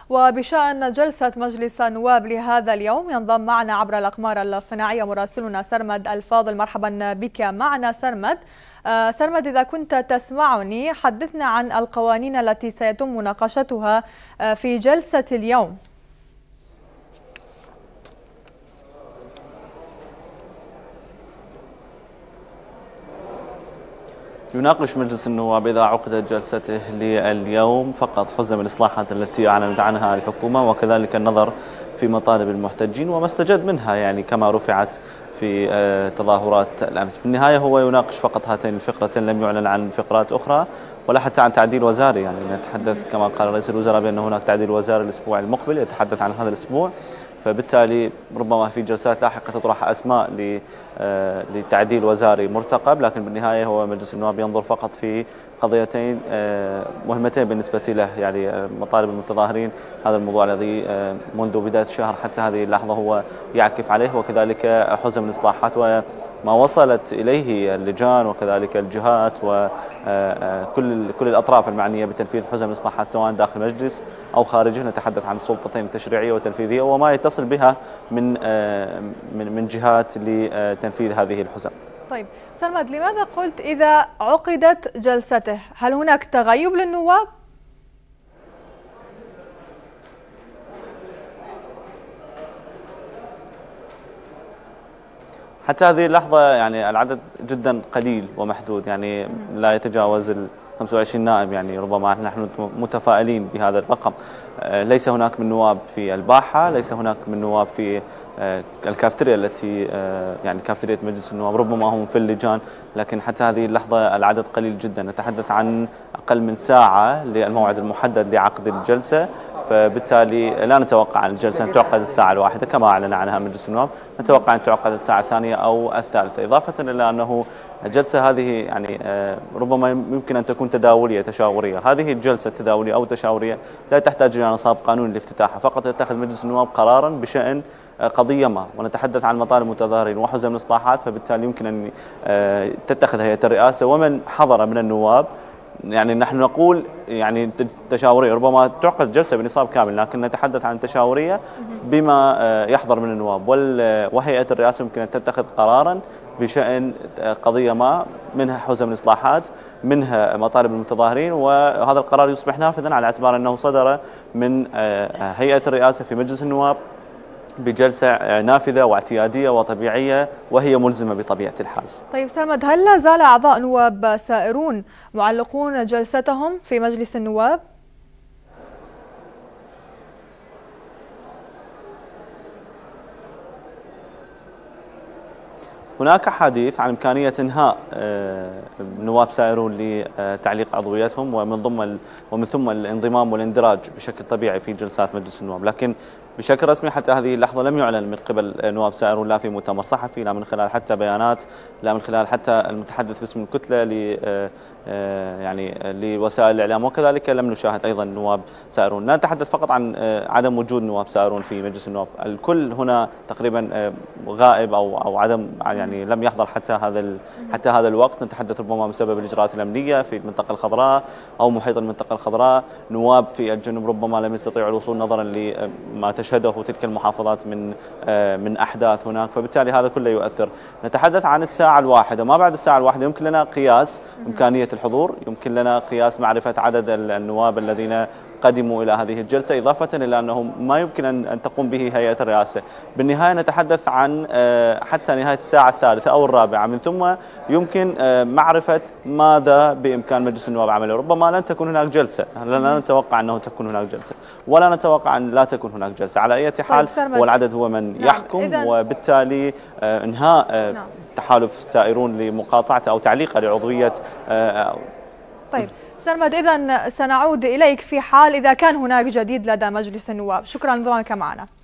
وبشأن جلسة مجلس النواب لهذا اليوم ينضم معنا عبر الأقمار الصناعية مراسلنا سرمد الفاضل. مرحبا بك معنا سرمد. سرمد، إذا كنت تسمعني حدثنا عن القوانين التي سيتم مناقشتها في جلسة اليوم. يناقش مجلس النواب إذا عقدت جلسته لليوم فقط حزم الإصلاحات التي أعلنت عنها الحكومة، وكذلك النظر في مطالب المحتجين وما استجد منها، يعني كما رفعت في تظاهرات الأمس. بالنهاية هو يناقش فقط هاتين الفقرتين، لم يعلن عن فقرات أخرى ولا حتى عن تعديل وزاري. يعني نتحدث كما قال رئيس الوزراء بأن هناك تعديل وزاري الأسبوع المقبل، يتحدث عن هذا الأسبوع، فبالتالي ربما في جلسات لاحقة تطرح أسماء لتعديل وزاري مرتقب، لكن بالنهاية هو مجلس النواب ينظر فقط في قضيتين مهمتين بالنسبة له، يعني مطالب المتظاهرين، هذا الموضوع الذي منذ بداية الشهر حتى هذه اللحظة هو يعكف عليه، وكذلك حزم الإصلاحات وما وصلت إليه اللجان وكذلك الجهات وكل الأطراف المعنية بتنفيذ حزم الإصلاحات سواء داخل المجلس أو خارجه. نتحدث عن السلطتين التشريعية والتنفيذية وما يتصل بها من جهات لتنفيذ هذه الحزم. طيب سرمد، لماذا قلت إذا عقدت جلسته؟ هل هناك تغيب للنواب؟ حتى هذه اللحظة يعني العدد جدا قليل ومحدود، يعني لا يتجاوز 25 نائب، يعني ربما نحن متفائلين بهذا الرقم. ليس هناك من نواب في الباحة، ليس هناك من نواب في الكافتيريا التي يعني كافتيريا مجلس النواب، ربما هم في اللجان، لكن حتى هذه اللحظة العدد قليل جدا. نتحدث عن أقل من ساعة للموعد المحدد لعقد الجلسة، فبالتالي لا نتوقع أن الجلسة أن تعقد الساعة الواحدة كما أعلن عنها مجلس النواب، نتوقع أن تعقد الساعة الثانية أو الثالثة، إضافة إلى أنه الجلسة هذه يعني ربما يمكن أن تكون تداولية تشاورية. هذه الجلسة التداولية أو التشاورية لا تحتاج إلى نصاب قانوني لافتتاحها، فقط يتخذ مجلس النواب قرارا بشأن قضية ما، ونتحدث عن مطالب المتظاهرين وحزم الإصلاحات، فبالتالي يمكن أن تتخذ هيئة الرئاسة ومن حضر من النواب، يعني نحن نقول يعني تشاورية، ربما تعقد جلسة بنصاب كامل، لكن نتحدث عن تشاورية بما يحضر من النواب، وهيئة الرئاسة يمكن أن تتخذ قرارا بشأن قضية ما، منها حزم الإصلاحات، منها مطالب المتظاهرين، وهذا القرار يصبح نافذا على اعتبار أنه صدر من هيئة الرئاسة في مجلس النواب بجلسة نافذة واعتيادية وطبيعية وهي ملزمة بطبيعة الحال. طيب سرمد، هل لا زال أعضاء نواب سائرون معلقون جلستهم في مجلس النواب؟ هناك حديث عن إمكانية إنهاء نواب سائرون لتعليق عضويتهم ومن ثم الانضمام والاندراج بشكل طبيعي في جلسات مجلس النواب، لكن بشكل رسمي حتى هذه اللحظة لم يعلن من قبل نواب سائرون، لا في مؤتمر صحفي، لا من خلال حتى بيانات، لا من خلال حتى المتحدث باسم الكتلة يعني لوسائل الإعلام، وكذلك لم نشاهد أيضا نواب سائرون. لا نتحدث فقط عن عدم وجود نواب سائرون في مجلس النواب، الكل هنا تقريبا غائب أو عدم، يعني لم يحضر حتى هذا الوقت. نتحدث ربما بسبب الإجراءات الأمنية في المنطقة الخضراء أو محيط المنطقة الخضراء. نواب في الجنوب ربما لم يستطيعوا الوصول نظرا لما تشهده تلك المحافظات من أحداث هناك، فبالتالي هذا كله يؤثر. نتحدث عن الساعة الواحدة، ما بعد الساعة الواحدة يمكن لنا قياس إمكانية الحضور، يمكن لنا قياس معرفة عدد النواب الذين قدموا إلى هذه الجلسة، إضافة إلى أنه ما يمكن أن تقوم به هيئة الرئاسة. بالنهاية نتحدث عن حتى نهاية الساعة الثالثة أو الرابعة، من ثم يمكن معرفة ماذا بإمكان مجلس النواب عمله. ربما لن تكون هناك جلسة، لا نتوقع أنه تكون هناك جلسة، ولا نتوقع أن لا تكون هناك جلسة. على أي حال هو العدد هو من يحكم، وبالتالي إنهاء تحالف سائرون لمقاطعة أو تعليق لعضوية. طيب سرمد، إذن سنعود إليك في حال إذا كان هناك جديد لدى مجلس النواب. شكرا لانضمامك معنا.